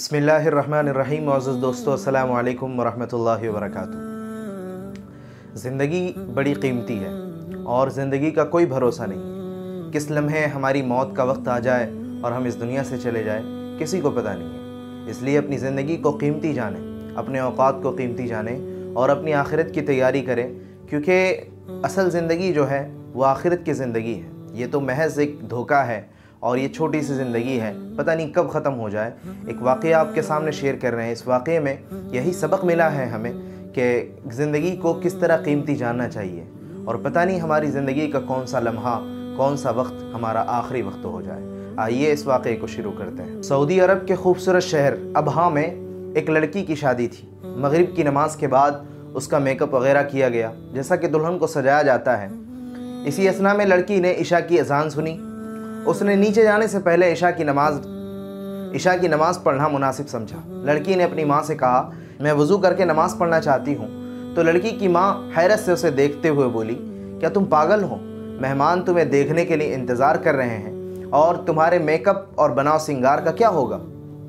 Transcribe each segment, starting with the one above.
बिस्मिल्लाहिर्रहमानिर्रहीम। मुअज़्ज़ज़ दोस्तों, अस्सलामु अलैकुम वरहमतुल्लाहि वबरकातुहू। ज़िंदगी बड़ी कीमती है और ज़िंदगी का कोई भरोसा नहीं। किस लम्हे हमारी मौत का वक्त आ जाए और हम इस दुनिया से चले जाए, किसी को पता नहीं है। इसलिए अपनी ज़िंदगी को कीमती जाने, अपने औक़ात को कीमती जाने और अपनी आखिरत की तैयारी करें, क्योंकि असल ज़िंदगी जो है वो आखिरत की ज़िंदगी है। ये तो महज़ एक धोखा है और ये छोटी सी ज़िंदगी है, पता नहीं कब ख़त्म हो जाए। एक वाक़या आपके सामने शेयर कर रहे हैं। इस वाक़े में यही सबक मिला है हमें कि ज़िंदगी को किस तरह कीमती जानना चाहिए और पता नहीं हमारी ज़िंदगी का कौन सा लम्हा, कौन सा वक्त हमारा आखिरी वक्त हो जाए। आइए इस वाक़े को शुरू करते हैं। सऊदी अरब के खूबसूरत शहर अबहा में एक लड़की की शादी थी। मगरिब की नमाज के बाद उसका मेकअप वगैरह किया गया, जैसा कि दुल्हन को सजाया जाता है। इसी असना में लड़की ने इशा की अजान सुनी। उसने नीचे जाने से पहले इशा की नमाज पढ़ना मुनासिब समझा। लड़की ने अपनी माँ से कहा, मैं वज़ू करके नमाज़ पढ़ना चाहती हूँ। तो लड़की की माँ हैरत से उसे देखते हुए बोली, क्या तुम पागल हो? मेहमान तुम्हें देखने के लिए इंतज़ार कर रहे हैं और तुम्हारे मेकअप और बनाव सिंगार का क्या होगा?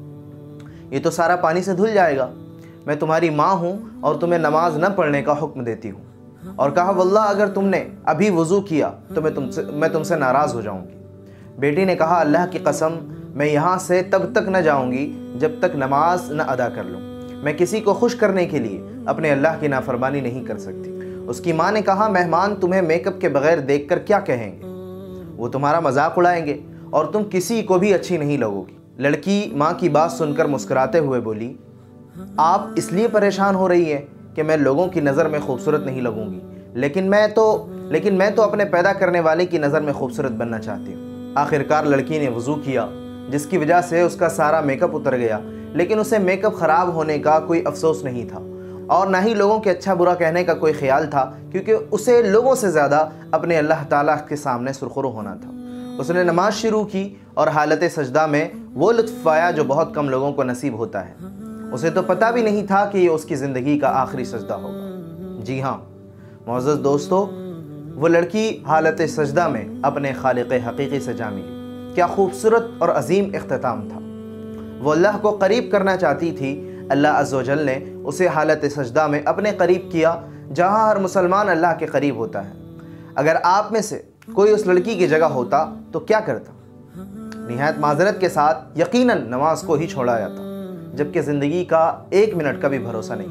ये तो सारा पानी से धुल जाएगा। मैं तुम्हारी माँ हूँ और तुम्हें नमाज न पढ़ने का हुक्म देती हूँ। और कहा, वल्लाह अगर तुमने अभी वज़ू किया तो मैं तुमसे नाराज़ हो जाऊँगी। बेटी ने कहा, अल्लाह की कसम, मैं यहाँ से तब तक न जाऊँगी जब तक नमाज न अदा कर लूँ। मैं किसी को खुश करने के लिए अपने अल्लाह की नाफरमानी नहीं कर सकती। उसकी माँ ने कहा, मेहमान तुम्हें मेकअप के बगैर देखकर क्या कहेंगे? वो तुम्हारा मजाक उड़ाएंगे और तुम किसी को भी अच्छी नहीं लगोगी। लड़की माँ की बात सुनकर मुस्कुराते हुए बोली, आप इसलिए परेशान हो रही हैं कि मैं लोगों की नज़र में खूबसूरत नहीं लगूंगी, लेकिन मैं तो अपने पैदा करने वाले की नज़र में खूबसूरत बनना चाहती हूँ। आखिरकार लड़की ने वज़ू किया, जिसकी वजह से उसका सारा मेकअप उतर गया, लेकिन उसे मेकअप ख़राब होने का कोई अफसोस नहीं था और ना ही लोगों के अच्छा बुरा कहने का कोई ख्याल था, क्योंकि उसे लोगों से ज़्यादा अपने अल्लाह ताला के सामने सुरखुरू होना था। उसने नमाज शुरू की और हालत सजदा में वो लुत्फ़ पाया जो बहुत कम लोगों को नसीब होता है। उसे तो पता भी नहीं था कि ये उसकी ज़िंदगी का आखिरी सजदा होगा। जी हाँ मुअज़्ज़ज़ दोस्तों, वो लड़की हालत सजदा में अपने खालिक़ हकीकी से जा मिली। क्या खूबसूरत और अजीम इख्तिताम था। वो अल्लाह को करीब करना चाहती थी। अल्लाह अज़्ज़ व जल ने उसे हालत सजदा में अपने करीब किया, जहाँ हर मुसलमान अल्लाह के करीब होता है। अगर आप में से कोई उस लड़की की जगह होता तो क्या करता? निहायत माज़रत के साथ यकीनन नमाज को ही छोड़ा जाता, जबकि ज़िंदगी का एक मिनट का भी भरोसा नहीं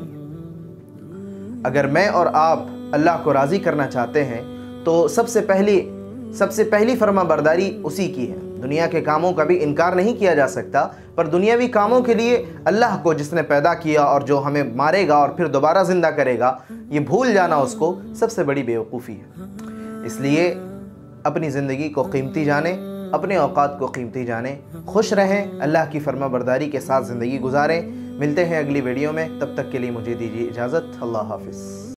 है। अगर मैं और आप अल्लाह को राज़ी करना चाहते हैं तो सबसे पहली फरमाबरदारी उसी की है। दुनिया के कामों का भी इनकार नहीं किया जा सकता, पर दुनियावी कामों के लिए अल्लाह को, जिसने पैदा किया और जो हमें मारेगा और फिर दोबारा ज़िंदा करेगा, ये भूल जाना उसको सबसे बड़ी बेवकूफ़ी है। इसलिए अपनी ज़िंदगी को कीमती जाने, अपने औक़ात को कीमती जाने, खुश रहें, अल्लाह की फरमाबरदारी के साथ ज़िंदगी गुजारें। मिलते हैं अगली वीडियो में, तब तक के लिए मुझे दीजिए इजाज़त। अल्लाह हाफ़िज़।